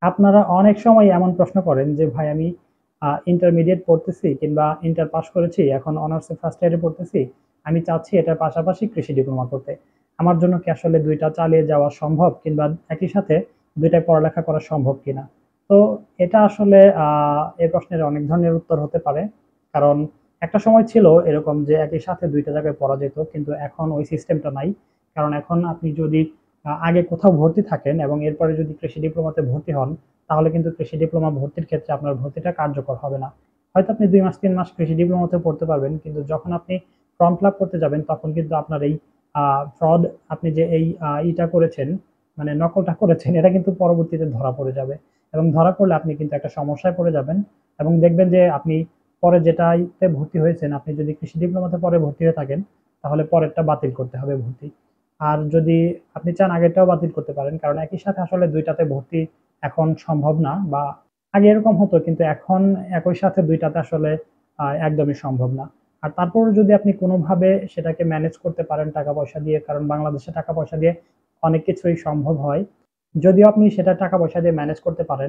আপনারা অনেক সময় এমন প্রশ্ন করেন যে ভাই আমি ইন্টারমিডিয়েট পড়তেছি কিংবা ইন্টার পাস করেছি, এখন অনার্সে ফার্স্ট ইয়ারে পড়তেছি, আমি চাচ্ছি এটার পাশাপাশি কৃষি ডিপ্লোমা করতে। আমার জন্য কি আসলে দুইটা চালিয়ে যাওয়া সম্ভব কিংবা একই সাথে দুইটাই পড়ালেখা করা সম্ভব কিনা? তো এটা আসলে এই প্রশ্নের অনেক ধরনের উত্তর হতে পারে। কারণ একটা সময় ছিল এরকম যে একই সাথে দুইটা জায়গায় পড়া যেত, কিন্তু এখন ওই সিস্টেমটা নাই। কারণ এখন আপনি যদি আগে কোথাও ভর্তি থাকেন এবং এরপরে যদি কৃষি ডিপ্লোমাতে ভর্তি হন, তাহলে কিন্তু কৃষি ডিপ্লোমা ভর্তির ক্ষেত্রে আপনার ভর্তিটা কার্যকর হবে না। হয়তো আপনি 2 মাস 3 মাস কৃষি ডিপ্লোমাতে পড়তে পারবেন, কিন্তু যখন আপনি ফর্ম ফিল আপ করতে যাবেন তখন কিন্তু আপনার এই ফ্রড, আপনি যে এই ইটা করেছেন, মানে নকলটা করেছেন, এটা কিন্তু পরবর্তীতে ধরা পড়ে যাবে। এবং ধরা পড়লে আপনি কিন্তু একটা সমস্যায় পড়ে যাবেন এবং দেখবেন যে আপনি পরে যেটাতে ভর্তি হয়েছেন, আপনি যদি কৃষি ডিপ্লোমাতে পরে ভর্তি হয়ে থাকেন, তাহলে পরেরটা বাতিল করতে হবে ভর্তি। আর যদি আপনি চান আগেরটাও বাতিল করতে পারেন, কারণ একই সাথে আসলে দুইটাতে ভর্তি এখন সম্ভব না। বা আগে এরকম হতো, কিন্তু এখন একই সাথে দুইটাতে আসলে একদমই সম্ভব না। আর তারপরও যদি আপনি কোনোভাবে সেটাকে ম্যানেজ করতে পারেন টাকা পয়সা দিয়ে, কারণ বাংলাদেশে টাকা পয়সা দিয়ে অনেক কিছুই সম্ভব হয়। যদিও আপনি সেটা টাকা পয়সা দিয়ে ম্যানেজ করতে পারেন,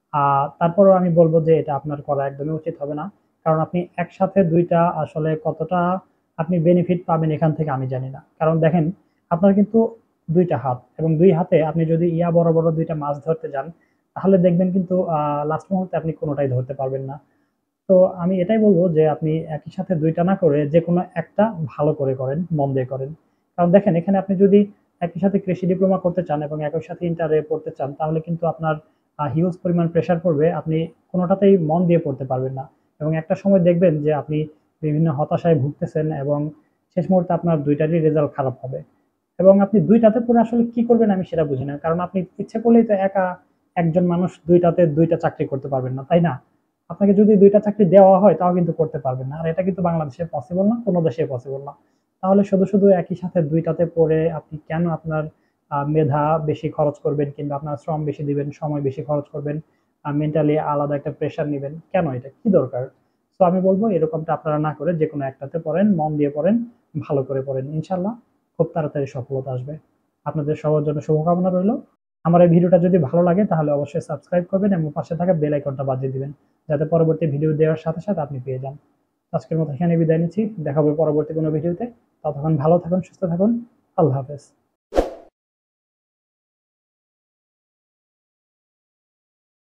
তারপরেও আমি বলব যে এটা আপনার করা একদমই উচিত হবে না। কারণ আপনি একসাথে দুইটা আসলে কতটা আপনি বেনিফিট পাবেন এখান থেকে আমি জানি না। কারণ দেখেন, আপনার কিন্তু দুইটা হাত, এবং দুই হাতে আপনি যদি ইয়া বড় বড় দুইটা মাছ ধরতে যান, তাহলে দেখবেন কিন্তু লাস্ট মুহূর্তে আপনি কোনোটাই ধরতে পারবেন না। তো আমি এটাই বলবো যে আপনি একই সাথে দুইটা না করে যে কোনো একটা ভালো করে করেন, মন দিয়ে করেন। কারণ দেখেন, এখানে আপনি যদি একই সাথে কৃষি ডিপ্লোমা করতে চান এবং একই সাথে ইন্টারে পড়তে চান, তাহলে কিন্তু আপনার হিউজ পরিমাণ প্রেশার পড়বে, আপনি কোনোটাতেই মন দিয়ে পড়তে পারবেন না। এবং একটা সময় দেখবেন যে আপনি বিভিন্ন হতাশায় ভুগতেছেন এবং শেষ মুহূর্তে আপনার দুইটারই রেজাল্ট খারাপ হবে। এবং আপনি দুইটাতে পড়ে আসলে কি করবেন আমি সেটা বুঝি না। কারণ আপনি ইচ্ছে করলেই তো একা একজন মানুষ দুইটাতে দুইটা চাকরি করতে পারবেন না, তাই না? আপনাকে যদি দুইটা চাকরি দেওয়া হয় তাও কিন্তু করতে পারবেন না, আর এটা কিন্তু বাংলাদেশে পসিবল না, কোনো দেশে পসিবল না। তাহলে শুধু শুধু একই সাথে দুইটাতে পড়ে আপনি কেন আপনার মেধা বেশি খরচ করবেন কিংবা আপনার শ্রম বেশি দিবেন, সময় বেশি খরচ করবেন, মেন্টালি আলাদা একটা প্রেশার নিবেন কেন? এটা কি দরকার? তো আমি বলবো এরকমটা আপনারা না করে যে কোনো একটাতে পড়েন, মন দিয়ে পড়েন, ভালো করে পড়েন, ইনশাল্লাহ খুব তাড়াতাড়ি সফলতা আসবে। আপনাদের সবার জন্য শুভকামনা রইল। আমার এই ভিডিওটা যদি ভালো লাগে তাহলে অবশ্যই সাবস্ক্রাইব করবেন এবং পাশে থাকা বেল আইকনটা বাজিয়ে দিবেন, যাতে পরবর্তী ভিডিও দেওয়ার সাথে সাথে আপনি পেয়ে যান। আজকের মতো এখানে বিদায় নিচ্ছি, দেখা হবে পরবর্তী কোনো ভিডিওতে। ততক্ষণ ভালো থাকুন, সুস্থ থাকুন। আল্লাহ হাফেজ।